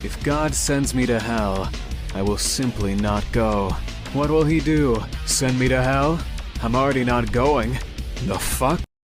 If God sends me to hell, I will simply not go. What will he do? Send me to hell? I'm already not going. The fuck?